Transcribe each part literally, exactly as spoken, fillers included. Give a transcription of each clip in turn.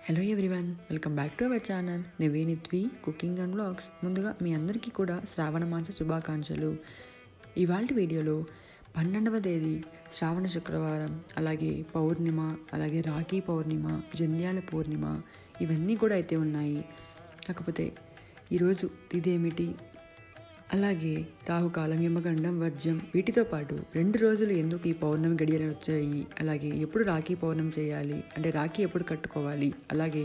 Hello everyone, welcome back to our channel నివేనిత్వి cooking and vlogs. ముందుగా మీ అందరికీ కూడా శ్రావణ మాస శుభాకాంక్షలు. ఇవాళ వీడియోలో పన్నెండవ తేదీ శ్రావణ శుక్రవారం, అలాగే పౌర్ణిమ, అలాగే రాఖీ పౌర్ణిమ, జంధ్యాల పూర్ణిమ ఇవన్నీ కూడా అయితే ఉన్నాయి. కాకపోతే ఈరోజు తిథి ఏమిటి, అలాగే రాహుకాలం, యమగండం, వర్జం, వీటితో పాటు రెండు రోజులు ఎందుకు ఈ పౌర్ణమి గడియలు వచ్చాయి, అలాగే ఎప్పుడు రాఖీ పౌర్ణమి చేయాలి, అంటే రాఖీ ఎప్పుడు కట్టుకోవాలి, అలాగే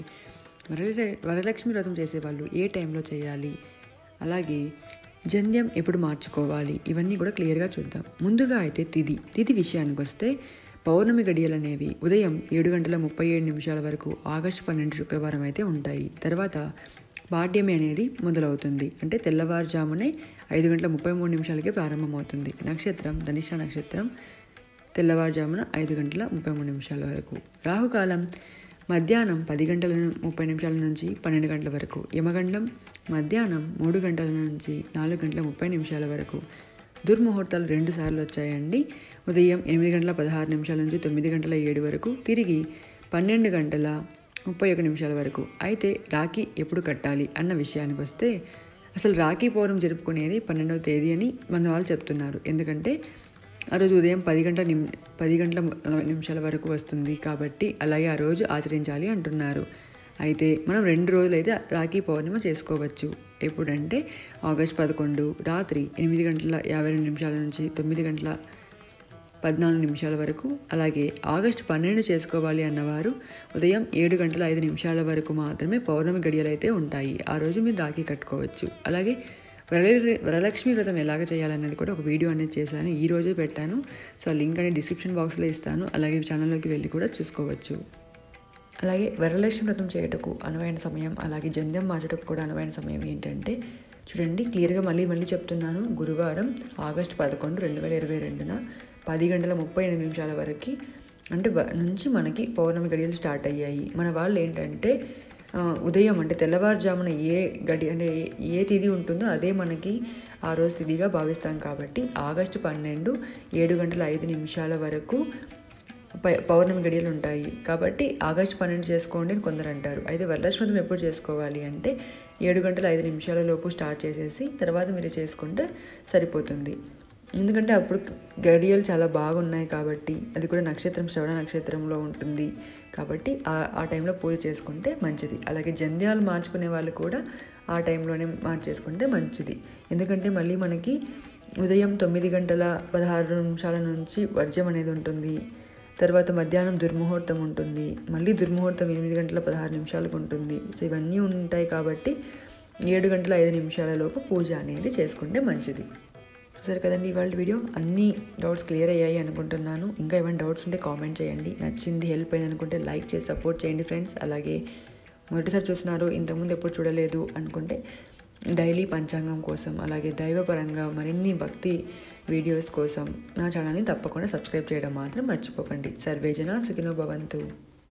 వరల వరలక్ష్మి వ్రతం చేసేవాళ్ళు ఏ టైంలో చేయాలి, అలాగే జంధ్యం ఎప్పుడు మార్చుకోవాలి, ఇవన్నీ కూడా క్లియర్గా చూద్దాం. ముందుగా అయితే తిథి తిథి విషయానికి వస్తే పౌర్ణమి గడియలు అనేవి ఉదయం ఏడు గంటల ముప్పై ఏడు నిమిషాల వరకు ఆగస్టు పన్నెండు శుక్రవారం అయితే ఉంటాయి. తర్వాత పాడ్యమి అనేది మొదలవుతుంది, అంటే తెల్లవారుజామునే ఐదు గంటల ముప్పై మూడు నిమిషాలకే ప్రారంభమవుతుంది. నక్షత్రం ధనిష్ట నక్షత్రం తెల్లవారుజామున ఐదు గంటల ముప్పై మూడు నిమిషాల వరకు. రాహుకాలం మధ్యాహ్నం పది గంటల ముప్పై నిమిషాల నుంచి పన్నెండు గంటల వరకు. యమగండం మధ్యాహ్నం మూడు గంటల నుంచి నాలుగు గంటల ముప్పై నిమిషాల వరకు. దుర్ముహూర్తాలు రెండు సార్లు వచ్చాయండి. ఉదయం ఎనిమిది గంటల పదహారు నిమిషాల నుంచి తొమ్మిది గంటల ఏడు వరకు, తిరిగి పన్నెండు గంటల ముప్పై ఒక నిమిషాల వరకు. అయితే రాఖీ ఎప్పుడు కట్టాలి అన్న విషయానికి వస్తే అసలు రాఖీ పౌర్ణమి జరుపుకునేది పన్నెండవ తేదీ అని మన వాళ్ళు చెప్తున్నారు. ఎందుకంటే ఆ రోజు ఉదయం పది గంటల నిమ్ పది గంటల నలభై నిమిషాల వరకు వస్తుంది కాబట్టి అలాగే ఆ రోజు ఆచరించాలి అంటున్నారు. అయితే మనం రెండు రోజులు అయితే రాఖీ పౌర్ణిమ చేసుకోవచ్చు. ఎప్పుడంటే ఆగస్ట్ పదకొండు రాత్రి ఎనిమిది గంటల యాభై రెండు నిమిషాల నుంచి తొమ్మిది గంటల పద్నాలుగు నిమిషాల వరకు. అలాగే ఆగస్టు పన్నెండు చేసుకోవాలి అన్నవారు ఉదయం ఏడు గంటల ఐదు నిమిషాల వరకు మాత్రమే పౌర్ణమి గడియలు అయితే ఉంటాయి. ఆ రోజు మీరు రాఖీ కట్టుకోవచ్చు. అలాగే వర వరలక్ష్మి వ్రతం ఎలాగ చేయాలనేది కూడా ఒక వీడియో అనేది చేశాను, ఈ రోజే పెట్టాను. సో ఆ లింక్ అనేది డిస్క్రిప్షన్ బాక్స్లో ఇస్తాను, అలాగే ఛానల్లోకి వెళ్ళి కూడా చూసుకోవచ్చు. అలాగే వరలక్ష్మి వ్రతం చేయటకు అనువైన సమయం, అలాగే జంధ్యం మార్చటకు కూడా అనువైన సమయం ఏంటంటే చూడండి, క్లియర్గా మళ్ళీ మళ్ళీ చెప్తున్నాను. గురువారం ఆగస్టు పదకొండు రెండు వేల ఇరవై రెండున పది గంటల ముప్పై ఎనిమిది నిమిషాల వరకు అంటే నుంచి మనకి పౌర్ణమి గడియలు స్టార్ట్ అయ్యాయి. మన వాళ్ళు ఏంటంటే ఉదయం అంటే తెల్లవారుజామున ఏ గడి అంటే ఏ తిథి ఉంటుందో అదే మనకి ఆ రోజు తిథిగా భావిస్తాం. కాబట్టి ఆగస్టు పన్నెండు ఏడు గంటల ఐదు నిమిషాల వరకు పౌర్ణమి గడియలు ఉంటాయి. కాబట్టి ఆగస్టు పన్నెండు చేసుకోండి అని కొందరు అంటారు. అయితే వరలక్ష్మి వ్రతం ఎప్పుడు చేసుకోవాలి అంటే ఏడు గంటల ఐదు నిమిషాల లోపు స్టార్ట్ చేసేసి తర్వాత మీరు చేసుకుంటే సరిపోతుంది. ఎందుకంటే అప్పుడు గడియలు చాలా బాగున్నాయి కాబట్టి, అది కూడా నక్షత్రం శ్రవణ నక్షత్రంలో ఉంటుంది కాబట్టి ఆ ఆ టైంలో పూజ చేసుకుంటే మంచిది. అలాగే జంధ్యాలు మార్చుకునే వాళ్ళు కూడా ఆ టైంలోనే మార్చేసుకుంటే మంచిది. ఎందుకంటే మళ్ళీ మనకి ఉదయం తొమ్మిది గంటల పదహారు నిమిషాల నుంచి వర్జం అనేది ఉంటుంది. తర్వాత మధ్యాహ్నం దుర్ముహూర్తం ఉంటుంది, మళ్ళీ దుర్ముహూర్తం ఎనిమిది గంటల పదహారు నిమిషాలకు ఉంటుంది. సో ఇవన్నీ ఉంటాయి కాబట్టి ఏడు గంటల ఐదు నిమిషాల లోపు పూజ అనేది చేసుకుంటే మంచిది. సరే కదండి, ఇవాళ వీడియో అన్ని డౌట్స్ క్లియర్ అయ్యాయి అనుకుంటున్నాను. ఇంకా ఏమైనా డౌట్స్ ఉంటే కామెంట్ చేయండి. నచ్చింది, హెల్ప్ అయింది అనుకుంటే లైక్ చేసి సపోర్ట్ చేయండి ఫ్రెండ్స్. అలాగే మొదటిసారి చూస్తున్నారు, ఇంతకుముందు ఎప్పుడు చూడలేదు అనుకుంటే డైలీ పంచాంగం కోసం, అలాగే దైవపరంగా మరిన్ని భక్తి వీడియోస్ కోసం నా ఛానల్ని తప్పకుండా సబ్స్క్రైబ్ చేయడం మాత్రం మర్చిపోకండి. సర్వేజన సుఖినో భవంతు.